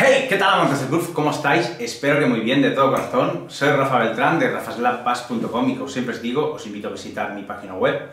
Hey, ¿qué tal amantes del groove? ¿Cómo estáis? Espero que muy bien, de todo corazón. Soy Rafa Beltrán de rafaslabbass.com y como siempre os digo, os invito a visitar mi página web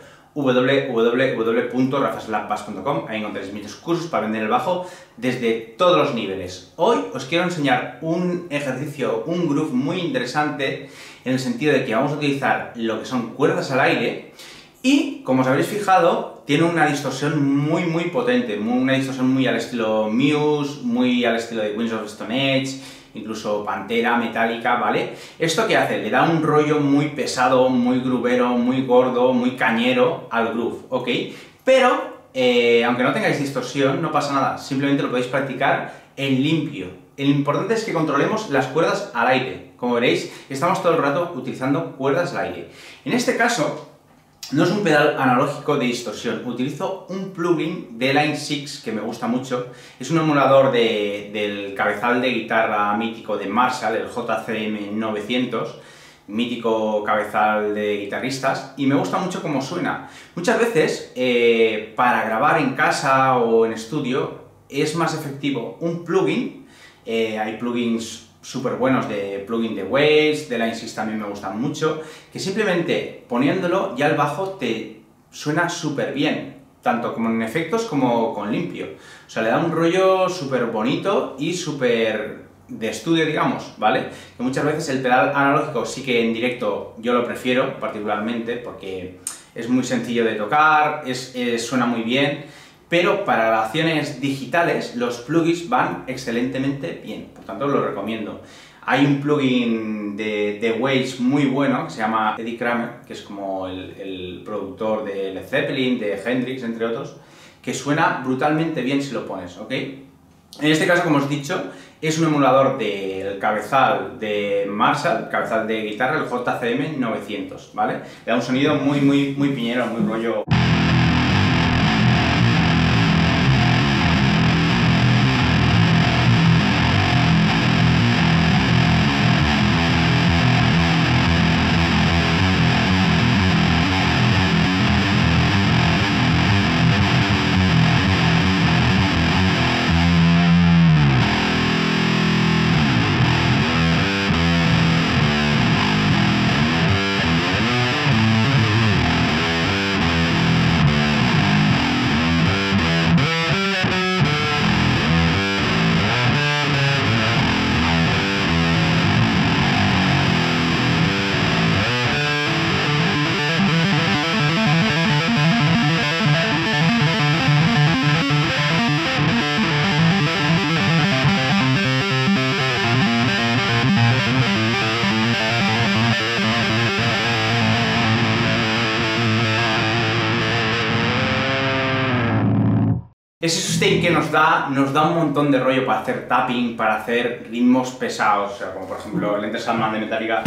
www.rafaslabbass.com. Ahí encontráis muchos cursos para vender el bajo desde todos los niveles. Hoy os quiero enseñar un ejercicio, un groove muy interesante en el sentido de que vamos a utilizar lo que son cuerdas al aire y, como os habréis fijado, tiene una distorsión muy potente, una distorsión muy al estilo Muse, muy al estilo de Queens of Stone Age, incluso Pantera, Metallica, ¿vale? ¿Esto qué hace? Le da un rollo muy pesado, muy groovero, muy gordo, muy cañero al groove, ¿ok? Pero, aunque no tengáis distorsión, no pasa nada, simplemente lo podéis practicar en limpio. Lo importante es que controlemos las cuerdas al aire. Como veréis, estamos todo el rato utilizando cuerdas al aire. En este caso, no es un pedal analógico de distorsión, utilizo un plugin de Line 6 que me gusta mucho. Es un emulador del cabezal de guitarra mítico de Marshall, el JCM 900, mítico cabezal de guitarristas, y me gusta mucho cómo suena. Muchas veces, para grabar en casa o en estudio, es más efectivo un plugin. Hay plugins súper buenos de plugin de Waves, de Line 6 también me gustan mucho, que simplemente poniéndolo ya el bajo te suena súper bien, tanto como en efectos como con limpio. O sea, le da un rollo súper bonito y súper de estudio, digamos, ¿vale? Que muchas veces el pedal analógico sí que en directo yo lo prefiero particularmente porque es muy sencillo de tocar, suena muy bien. Pero para grabaciones digitales los plugins van excelentemente bien, por tanto lo recomiendo. Hay un plugin de Waves muy bueno que se llama Eddie Kramer, que es como el productor de Led Zeppelin, de Hendrix, entre otros, que suena brutalmente bien si lo pones, ¿ok? En este caso, como os he dicho, es un emulador del cabezal de Marshall, cabezal de guitarra, el JCM 900, ¿vale? Le da un sonido muy piñero, muy rollo. Ese sustain que nos da un montón de rollo para hacer tapping, para hacer ritmos pesados, o sea, como por ejemplo el Enter Sandman de Metallica.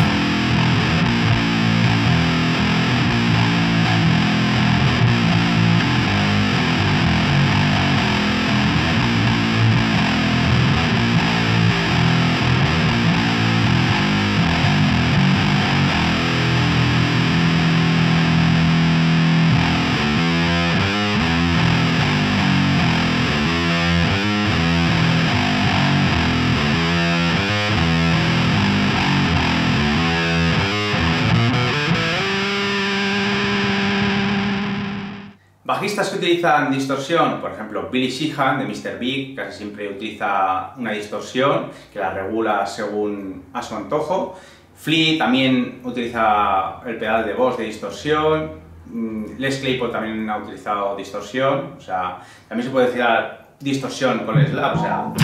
Bajistas que utilizan distorsión, por ejemplo, Billy Sheehan de Mr. Big, casi siempre utiliza una distorsión que la regula según a su antojo. Flea también utiliza el pedal de voz de distorsión. Les Claypool también ha utilizado distorsión, o sea, también se puede decir distorsión con el slap, o sea.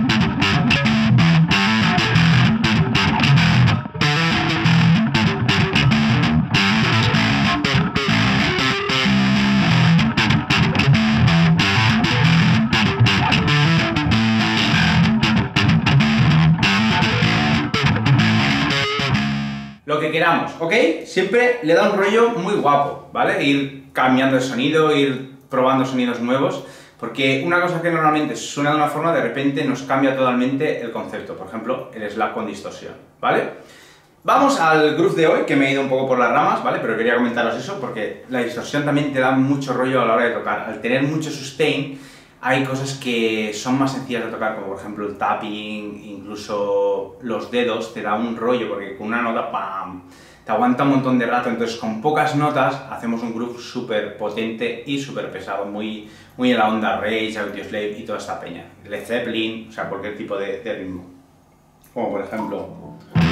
Lo que queramos, ¿ok? Siempre le da un rollo muy guapo, ¿vale? Ir cambiando de sonido, ir probando sonidos nuevos, porque una cosa que normalmente suena de una forma, de repente nos cambia totalmente el concepto. Por ejemplo, el slap con distorsión, ¿vale? Vamos al groove de hoy, que me he ido un poco por las ramas, ¿vale? Pero quería comentaros eso porque la distorsión también te da mucho rollo a la hora de tocar. Al tener mucho sustain, Hay cosas que son más sencillas de tocar, como por ejemplo el tapping, incluso los dedos, te da un rollo, porque con una nota ¡pam! Te aguanta un montón de rato, entonces con pocas notas hacemos un groove súper potente y súper pesado, muy en la onda Rage, Audioslave y toda esta peña. Led Zeppelin, o sea, cualquier tipo de ritmo. Como por ejemplo...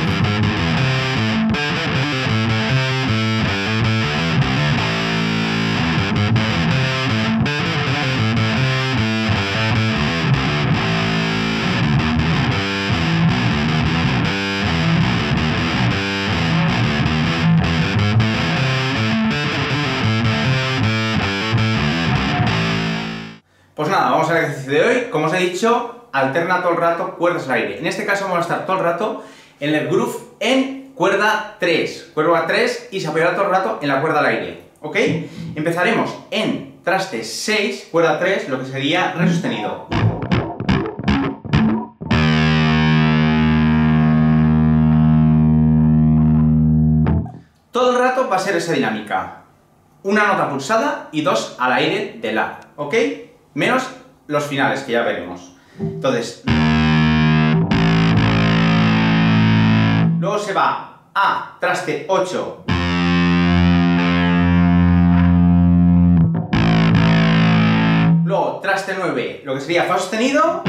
Pues nada, vamos al ejercicio de hoy. Como os he dicho, alterna todo el rato cuerdas al aire. En este caso vamos a estar todo el rato en el groove en cuerda 3. Cuerda 3 y se apoyará todo el rato en la cuerda al aire. ¿Ok? Empezaremos en traste 6, cuerda 3, lo que sería re sostenido. Todo el rato va a ser esa dinámica. Una nota pulsada y 2 al aire de la. ¿Ok? Menos los finales, que ya veremos. Entonces, luego se va a traste 8. Luego traste 9, lo que sería fa sostenido.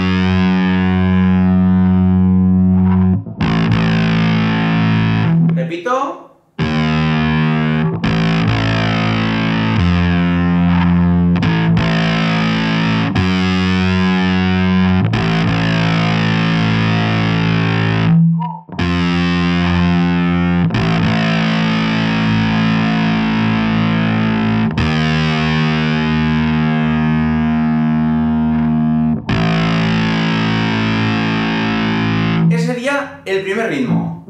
Repito. El primer ritmo.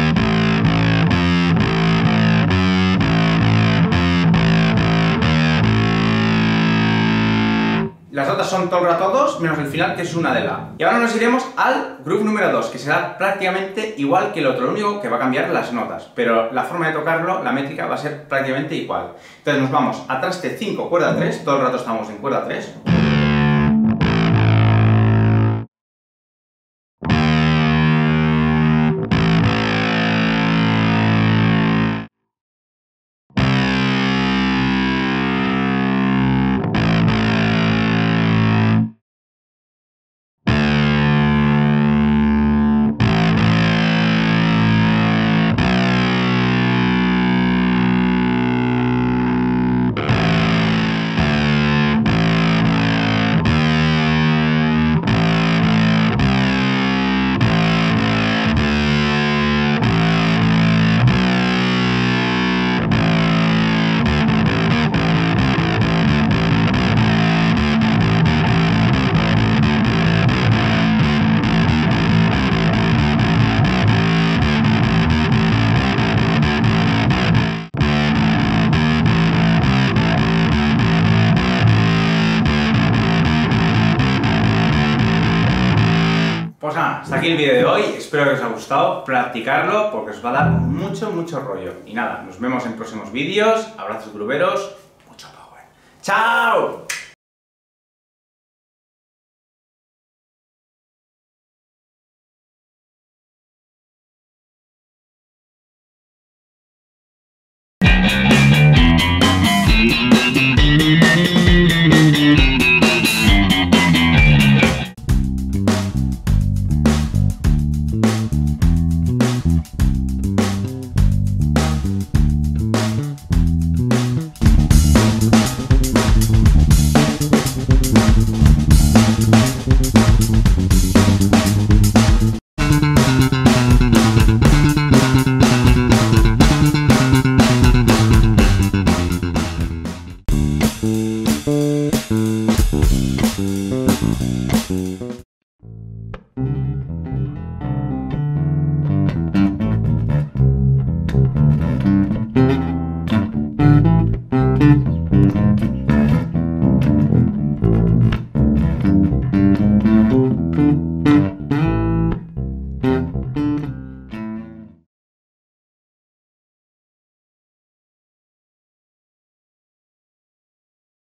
Las notas son todo el rato 2, menos el final, que es una de la. Y ahora nos iremos al groove número 2, que será prácticamente igual que el otro, lo único que va a cambiar las notas, pero la forma de tocarlo, la métrica, va a ser prácticamente igual. Entonces nos vamos a traste 5, cuerda 3, todo el rato estamos en cuerda 3. Pues nada, hasta aquí el vídeo de hoy, espero que os haya gustado, practicarlo porque os va a dar mucho rollo. Y nada, nos vemos en próximos vídeos, abrazos gruberos, mucho power. ¡Chao!